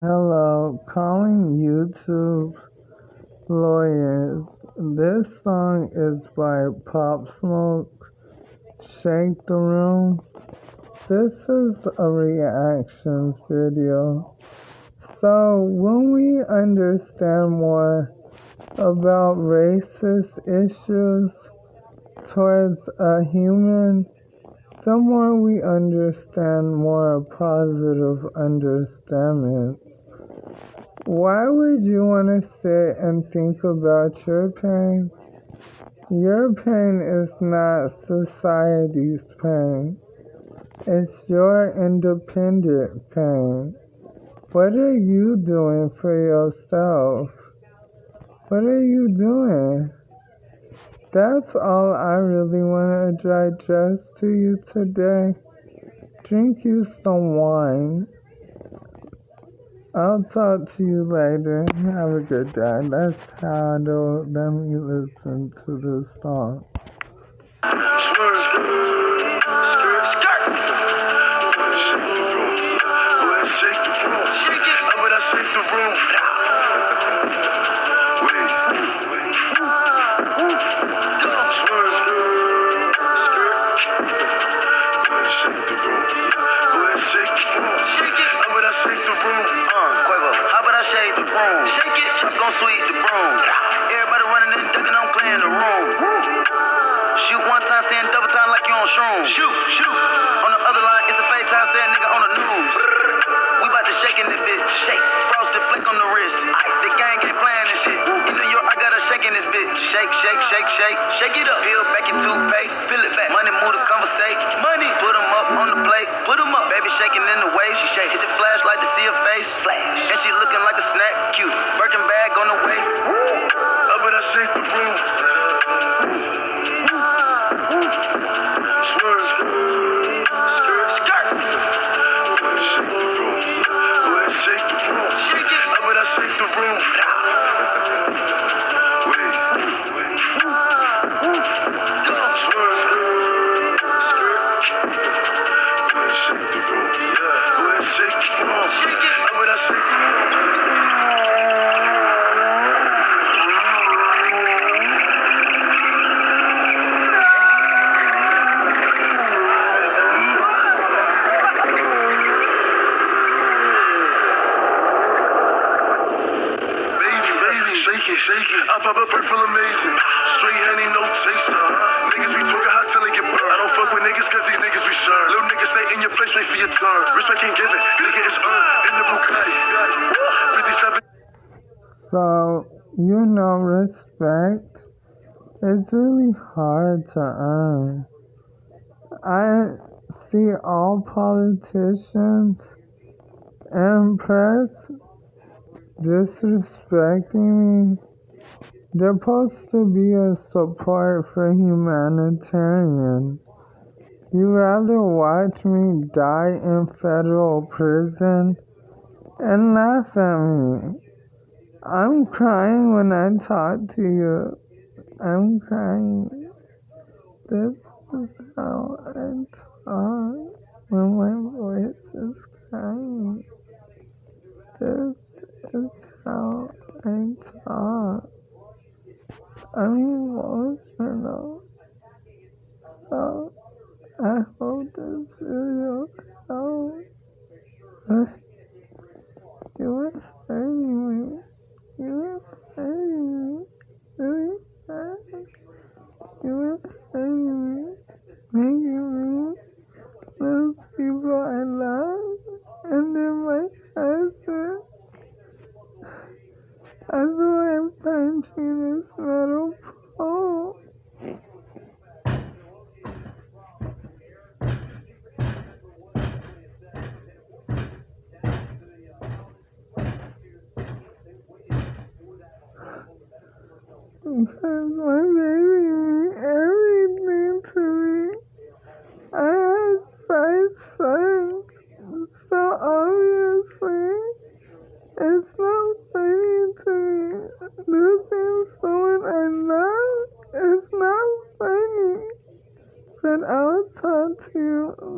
Hello, calling YouTube lawyers. This song is by Pop Smoke, Shake the Room. This is a reactions video. So when we understand more about racist issues towards a human, the more we understand more positive understandings. Why would you want to sit and think about your pain? Your pain is not society's pain. It's your independent pain. What are you doing for yourself? What are you doing? That's all I really want to address to you today. Drink you some wine. I'll talk to you later. Have a good day. That's how I do. Let me listen to this song. Shake it, chop gon' sweep the broom. Everybody running and ducking, I'm clearing the room. Shoot one time, saying double time like you on shrooms. Shoot. On the other line, it's a fake time, saying nigga on the news. We bout to shake in this bitch. Shake. Frosted flick on the wrist. Ice. The gang ain't playing this shit. In New York, I got a shake in this bitch. Shake. Shake it up. Peel back your toothpaste. Peel it back. Money move to conversate. Money. Put 'em up on the plate. Put 'em up. Baby shaking in the waist. She shake. Hit the flashlight to see her face. Flash. And she looking like a snack. Cute. Birkin bag on the way. Up and I shake the room. Swerve. Skirt. Go ahead, shake the room. Go ahead, shake the room. Shake it. Up and I shake the room. Wait. Swerve. Skirt. Go ahead, shake the room. Go ahead, shake the room. Shake it. Up and I shake the room. Shake it. I pop a purple amazing. Straight honey, no chaser. Niggas be talking hot till they get burned. I don't fuck with niggas cause these niggas be sure. Little niggas stay in your place, wait for your turn. Respect can't give it. Nigga is earned. In the Bugatti. 57. So, respect is really hard to earn. I see all politicians and press disrespecting me. They're supposed to be a support for humanitarian. You rather watch me die in federal prison and laugh at me. I'm crying when I talk to you. I'm crying. This is how I talk when my voice is crying. This is how I talk. I'm emotional. So I hope this video helps. You were hurting me. You were hurting me. Really bad. You were hurting me. Making me lose people I love. And then my husband. I feel like I'm punching this metal pole. Because my baby meant everything to me. I had 5 sons, so obviously it's not funny to me. Losing someone I love is not funny. But I'll talk to you